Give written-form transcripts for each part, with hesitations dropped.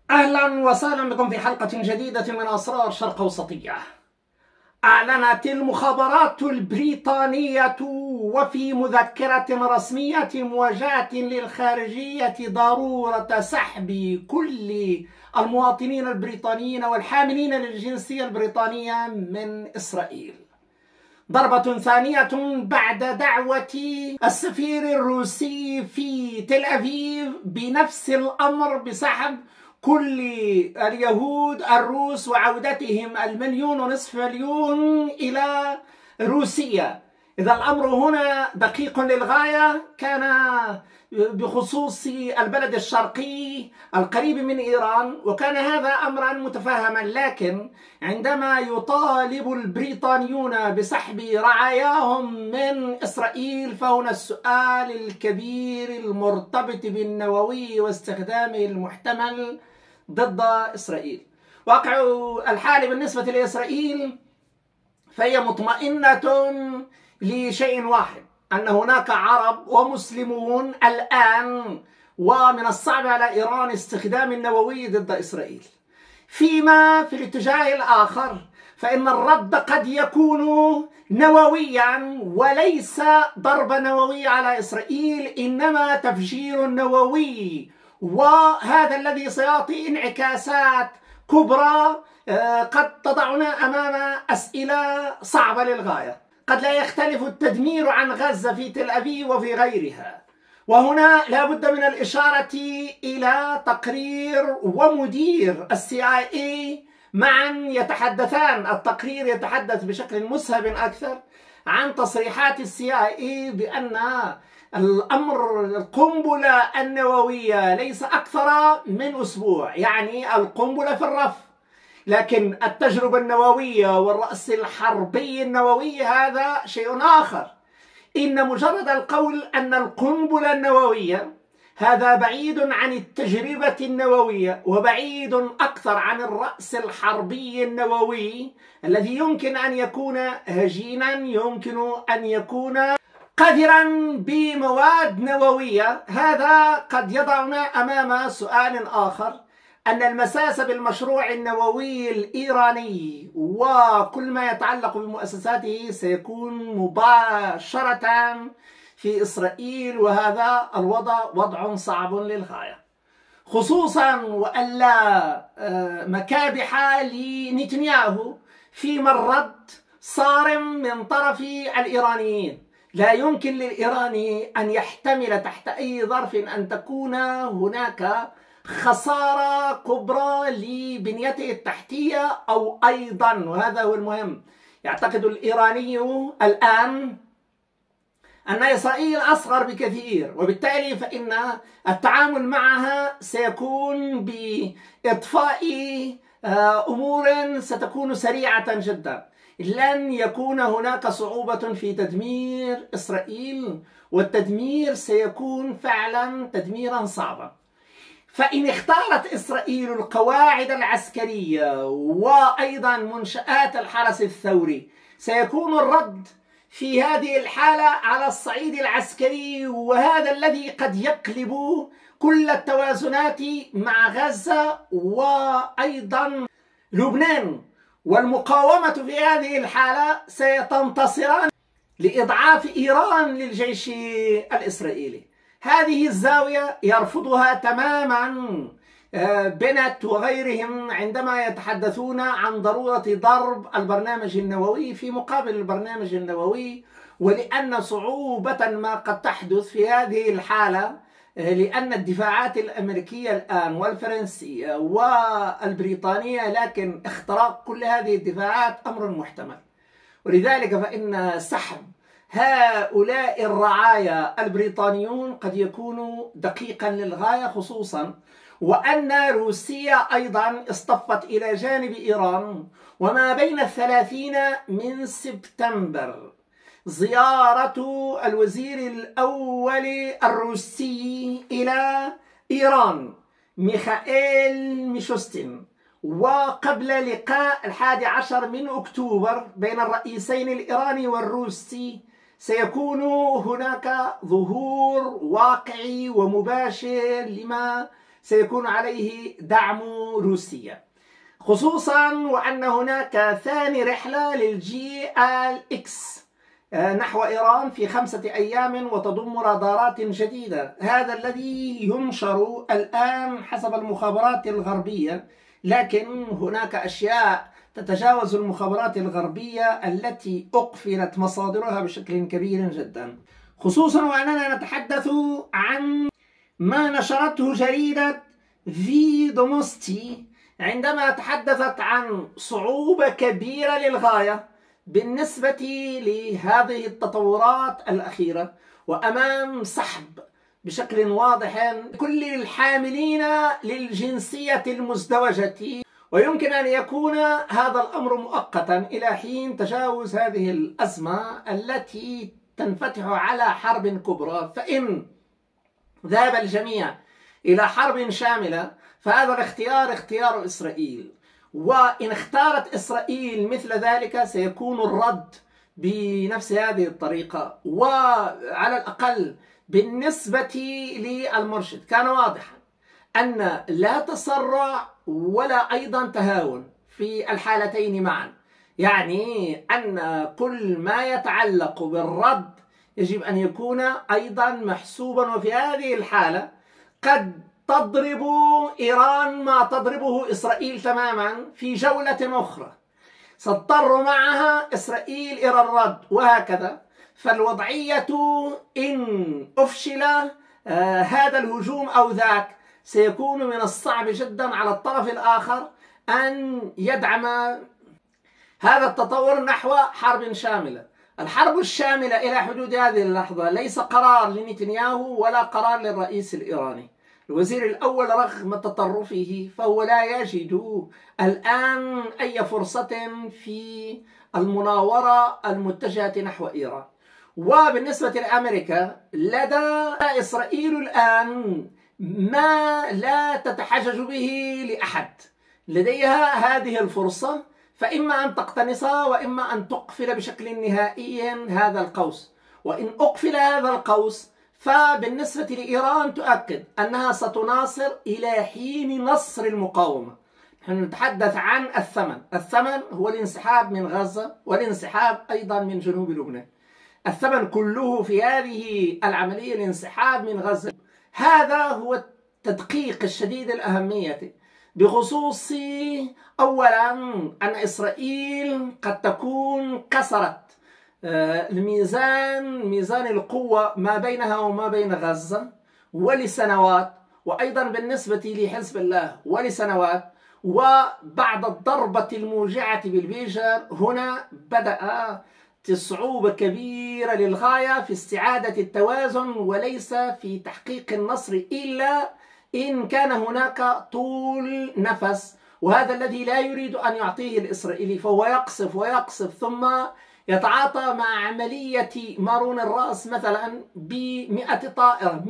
أهلا وسهلا بكم في حلقة جديدة من أسرار شرق أوسطية. أعلنت المخابرات البريطانية وفي مذكرة رسمية موجهة للخارجية ضرورة سحب كل المواطنين البريطانيين والحاملين للجنسية البريطانية من إسرائيل. ضربة ثانية بعد دعوة السفير الروسي في تل أبيب بنفس الأمر بسحب كل اليهود الروس وعودتهم 1.5 مليون إلى روسيا. إذا الأمر هنا دقيق للغاية. كان بخصوص البلد الشرقي القريب من إيران، وكان هذا أمرا متفاهما، لكن عندما يطالب البريطانيون بسحب رعاياهم من إسرائيل فهنا السؤال الكبير المرتبط بالنووي واستخدامه المحتمل ضد إسرائيل. واقع الحال بالنسبة لإسرائيل فهي مطمئنة لشيء واحد، أن هناك عرب ومسلمون الآن، ومن الصعب على إيران استخدام النووي ضد إسرائيل. فيما في الاتجاه الآخر فإن الرد قد يكون نوويا، وليس ضرب نووي على إسرائيل، إنما تفجير نووي، وهذا الذي سيعطي انعكاسات كبرى قد تضعنا أمام أسئلة صعبة للغاية. قد لا يختلف التدمير عن غزة في تل أبيب وفي غيرها، وهنا لا بد من الإشارة إلى تقرير ومدير CIA معا يتحدثان. التقرير يتحدث بشكل مسهب أكثر عن تصريحات CIA بأن الأمر القنبلة النووية ليس أكثر من أسبوع، يعني القنبلة في الرف، لكن التجربة النووية والرأس الحربي النووي هذا شيء آخر. إن مجرد القول أن القنبلة النووية هذا بعيد عن التجربة النووية، وبعيد أكثر عن الرأس الحربي النووي الذي يمكن أن يكون هجينا، يمكن أن يكون قادرا بمواد نووية. هذا قد يضعنا أمام سؤال آخر، أن المساس بالمشروع النووي الإيراني وكل ما يتعلق بمؤسساته سيكون مباشرة في إسرائيل، وهذا الوضع وضع صعب للغاية، خصوصا وألا مكابح لنتنياهو فيما الرد صارم من طرف الإيرانيين. لا يمكن للإيراني أن يحتمل تحت أي ظرف أن تكون هناك خسارة كبرى لبنيته التحتية أو أيضا، وهذا هو المهم، يعتقد الإيراني الآن أن إسرائيل أصغر بكثير، وبالتالي فإن التعامل معها سيكون بإطفاء أمور ستكون سريعة جدا. لن يكون هناك صعوبة في تدمير إسرائيل، والتدمير سيكون فعلا تدميرا صعبا. فإن اختارت إسرائيل القواعد العسكرية وأيضا منشآت الحرس الثوري، سيكون الرد في هذه الحالة على الصعيد العسكري، وهذا الذي قد يقلب كل التوازنات مع غزة وأيضا لبنان. والمقاومة في هذه الحالة ستنتصران لإضعاف إيران للجيش الإسرائيلي. هذه الزاوية يرفضها تماما بنت وغيرهم عندما يتحدثون عن ضرورة ضرب البرنامج النووي في مقابل البرنامج النووي، ولأن صعوبة ما قد تحدث في هذه الحالة، لأن الدفاعات الأمريكية الآن والفرنسية والبريطانية، لكن اختراق كل هذه الدفاعات أمر محتمل. ولذلك فإن سحب هؤلاء الرعايا البريطانيون قد يكون دقيقا للغاية، خصوصا وأن روسيا أيضا اصطفت إلى جانب إيران. وما بين 30 من سبتمبر زيارة الوزير الأول الروسي إلى إيران ميخائيل ميشوستين، وقبل لقاء 11 من أكتوبر بين الرئيسين الإيراني والروسي سيكون هناك ظهور واقعي ومباشر لما سيكون عليه دعم روسيا، خصوصا وأن هناك ثاني رحلة للGLX نحو إيران في 5 أيام وتضم رادارات جديدة. هذا الذي ينشر الآن حسب المخابرات الغربية، لكن هناك أشياء تتجاوز المخابرات الغربية التي أقفلت مصادرها بشكل كبير جدا، خصوصا وأننا نتحدث عن ما نشرته جريدة فيدوموستي عندما تحدثت عن صعوبة كبيرة للغاية بالنسبة لهذه التطورات الأخيرة، وأمام سحب بشكل واضح كل الحاملين للجنسية المزدوجة، ويمكن أن يكون هذا الأمر مؤقتا إلى حين تجاوز هذه الأزمة التي تنفتح على حرب كبرى. فإن ذهب الجميع إلى حرب شاملة فهذا الاختيار اختيار إسرائيل، وإن اختارت إسرائيل مثل ذلك سيكون الرد بنفس هذه الطريقة. وعلى الأقل بالنسبة للمرشد كان واضحا أن لا تسرع ولا أيضا تهاون في الحالتين معا، يعني أن كل ما يتعلق بالرد يجب أن يكون أيضا محسوبا، وفي هذه الحالة قد تضرب إيران ما تضربه إسرائيل تماما في جولة أخرى، ستضطر معها إسرائيل إلى الرد وهكذا. فالوضعية إن أفشل هذا الهجوم أو ذاك سيكون من الصعب جدا على الطرف الآخر أن يدعم هذا التطور نحو حرب شاملة. الحرب الشاملة إلى حدود هذه اللحظة ليس قرار لنتنياهو ولا قرار للرئيس الإيراني. الوزير الأول رغم تطرفه فهو لا يجد الآن أي فرصة في المناورة المتجهة نحو إيران. وبالنسبة لأمريكا لدى إسرائيل الآن ما لا تتحجج به لأحد، لديها هذه الفرصة، فإما أن تقتنصها وإما أن تقفل بشكل نهائي هذا القوس. وإن أقفل هذا القوس فبالنسبة لإيران تؤكد أنها ستناصر إلى حين نصر المقاومة. نحن نتحدث عن الثمن هو الانسحاب من غزة والانسحاب أيضا من جنوب لبنان. الثمن كله في هذه العملية الانسحاب من غزة. هذا هو التدقيق الشديد الأهمية بخصوص أولا أن إسرائيل قد تكون كسرت ميزان القوة ما بينها وما بين غزة ولسنوات، وأيضا بالنسبة لحزب الله ولسنوات. وبعد الضربة الموجعة بالبيجر هنا بدأ صعوبة كبيرة للغاية في استعادة التوازن وليس في تحقيق النصر إلا إن كان هناك طول نفس، وهذا الذي لا يريد أن يعطيه الإسرائيلي، فهو يقصف ويقصف ثم يتعاطى مع عملية مارون الرأس مثلا ب100 طائرة،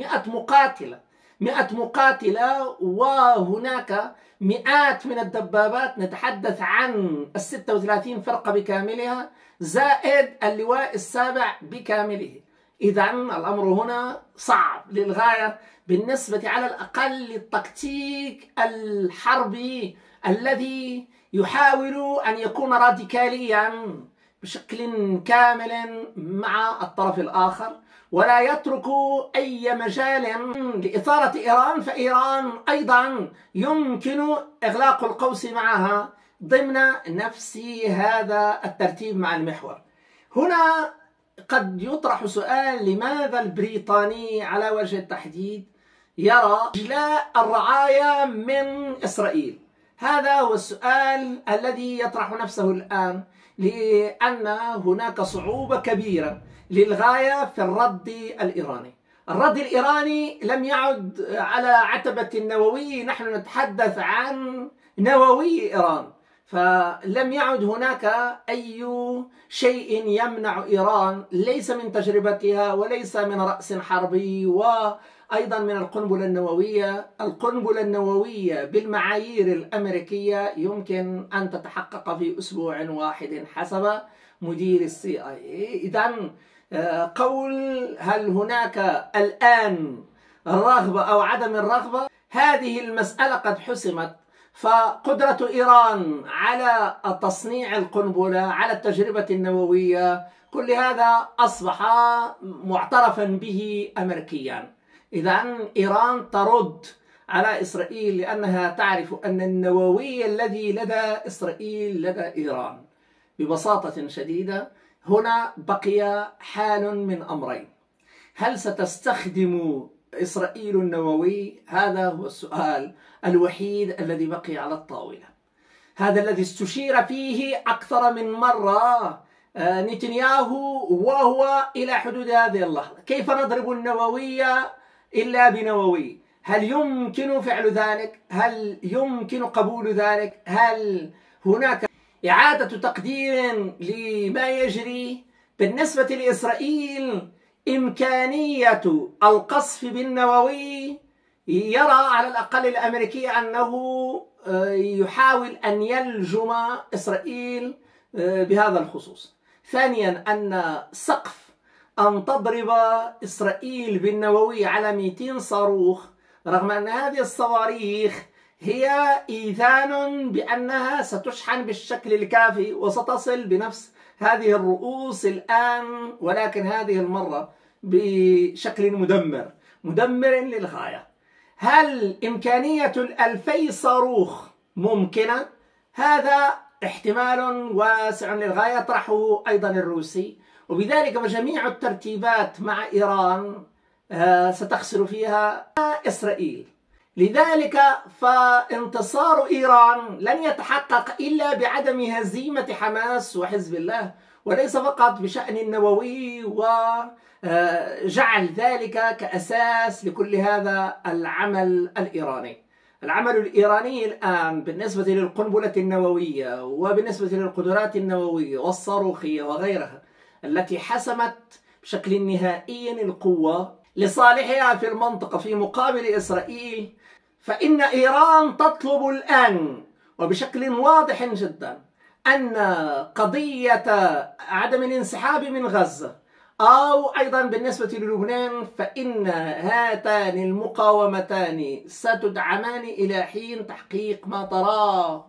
100 مقاتلة، وهناك مئات من الدبابات، نتحدث عن 36 فرقة بكاملها زائد اللواء السابع بكامله. إذن الأمر هنا صعب للغاية بالنسبة على الأقل للتكتيك الحربي الذي يحاول أن يكون راديكاليا بشكل كامل مع الطرف الآخر، ولا يترك أي مجال لإثارة إيران. فإيران أيضا يمكن إغلاق القوس معها ضمن نفس هذا الترتيب مع المحور. هنا قد يطرح سؤال: لماذا البريطاني على وجه التحديد يرى إجلاء الرعاية من إسرائيل؟ هذا هو السؤال الذي يطرح نفسه الآن، لأن هناك صعوبة كبيرة للغاية في الرد الإيراني. الرد الإيراني لم يعد على عتبة النووي، نحن نتحدث عن نووي إيران، فلم يعد هناك أي شيء يمنع إيران، ليس من تجربتها وليس من رأس حربي، وأيضا من القنبلة النووية. القنبلة النووية بالمعايير الأمريكية يمكن أن تتحقق في أسبوع واحد حسب مدير CIA. إذن قول هل هناك الآن الرغبة أو عدم الرغبة، هذه المسألة قد حسمت، فقدرة إيران على تصنيع القنبلة، على التجربة النووية، كل هذا أصبح معترفا به أمريكيا. إذن إيران ترد على إسرائيل لأنها تعرف أن النووي الذي لدى إسرائيل لدى إيران. ببساطة شديدة هنا بقي حال من أمرين: هل ستستخدم إسرائيل النووي؟ هذا هو السؤال الوحيد الذي بقي على الطاولة. هذا الذي استشير فيه أكثر من مرة نتنياهو وهو إلى حدود هذه اللحظة: كيف نضرب النووي إلا بنووي؟ هل يمكن فعل ذلك؟ هل يمكن قبول ذلك؟ هل هناك إعادة تقدير لما يجري؟ بالنسبة لإسرائيل إمكانية القصف بالنووي، يرى على الأقل الأمريكي أنه يحاول أن يلجم إسرائيل بهذا الخصوص. ثانيا أن سقف أن تضرب إسرائيل بالنووي على 200 صاروخ، رغم أن هذه الصواريخ هي إيذان بأنها ستشحن بالشكل الكافي وستصل بنفس هذه الرؤوس الآن، ولكن هذه المرة بشكل مدمر للغاية. هل إمكانية 2000 صاروخ ممكنة؟ هذا احتمال واسع للغاية يطرحه أيضا الروسي، وبذلك فجميع الترتيبات مع إيران ستخسر فيها إسرائيل. لذلك فانتصار إيران لن يتحقق إلا بعدم هزيمة حماس وحزب الله، وليس فقط بشأن النووي وجعل ذلك كأساس لكل هذا العمل الإيراني. العمل الإيراني الآن بالنسبة للقنبلة النووية وبالنسبة للقدرات النووية والصاروخية وغيرها التي حسمت بشكل نهائي القوة لصالحها في المنطقة في مقابل إسرائيل، فإن إيران تطلب الآن وبشكل واضح جدا أن قضية عدم الانسحاب من غزة، أو أيضا بالنسبة للبنان، فإن هاتان المقاومتان ستدعمان إلى حين تحقيق ما تراه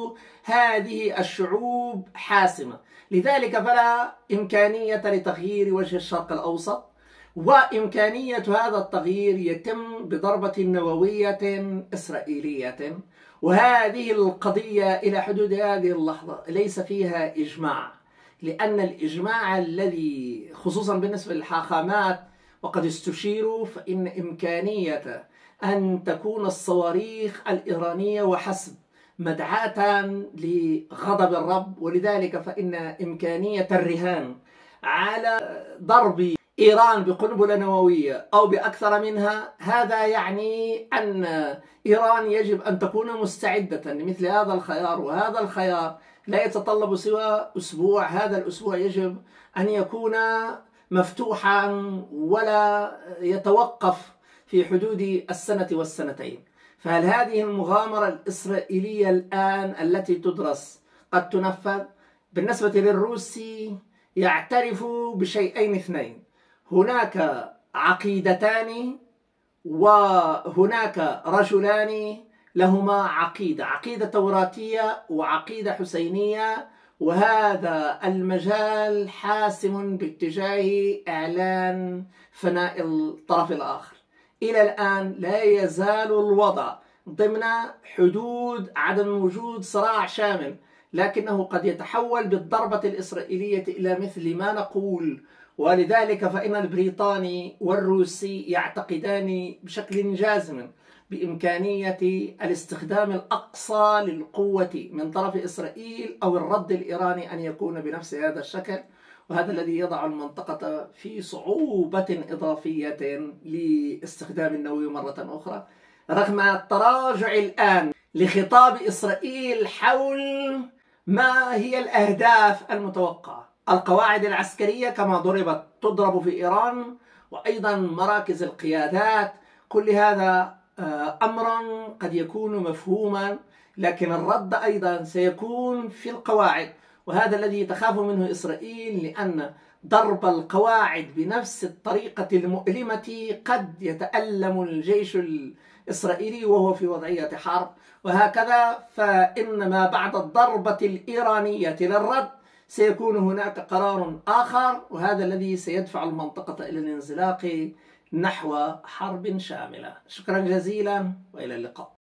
هذه الشعوب حاسمة. لذلك فلا إمكانية لتغيير وجه الشرق الأوسط، وإمكانية هذا التغيير يتم بضربة نووية إسرائيلية. وهذه القضية إلى حدود هذه اللحظة ليس فيها إجماع، لأن الإجماع الذي خصوصا بالنسبة للحاخامات وقد استشيروا، فإن إمكانية أن تكون الصواريخ الإيرانية وحسب مدعاة لغضب الرب، ولذلك فإن إمكانية الرهان على ضرب إيران بقنبلة نووية أو بأكثر منها، هذا يعني أن إيران يجب أن تكون مستعدة لمثل هذا الخيار، وهذا الخيار لا يتطلب سوى أسبوع. هذا الأسبوع يجب أن يكون مفتوحا ولا يتوقف في حدود السنة والسنتين. فهل هذه المغامرة الإسرائيلية الآن التي تدرس قد تنفذ؟ بالنسبة للروسي يعترف بشيئين اثنين: هناك عقيدتان وهناك رجلان لهما عقيدة توراتية وعقيدة حسينية، وهذا المجال حاسم باتجاه إعلان فناء الطرف الآخر. إلى الآن لا يزال الوضع ضمن حدود عدم وجود صراع شامل، لكنه قد يتحول بالضربة الإسرائيلية إلى مثل ما نقول. ولذلك فإن البريطاني والروسي يعتقدان بشكل جازم بإمكانية الاستخدام الأقصى للقوة من طرف إسرائيل أو الرد الإيراني أن يكون بنفس هذا الشكل، وهذا الذي يضع المنطقة في صعوبة إضافية لاستخدام النووي مرة أخرى، رغم التراجع الآن لخطاب إسرائيل حول ما هي الأهداف المتوقعة. القواعد العسكرية كما ضربت تضرب في إيران، وأيضا مراكز القيادات، كل هذا أمر قد يكون مفهوما، لكن الرد أيضا سيكون في القواعد، وهذا الذي تخاف منه إسرائيل، لأن ضرب القواعد بنفس الطريقة المؤلمة قد يتألم الجيش إسرائيلي وهو في وضعية حرب. وهكذا فإن ما بعد الضربة الإيرانية للرد سيكون هناك قرار آخر، وهذا الذي سيدفع المنطقة إلى الانزلاق نحو حرب شاملة. شكرا جزيلا وإلى اللقاء.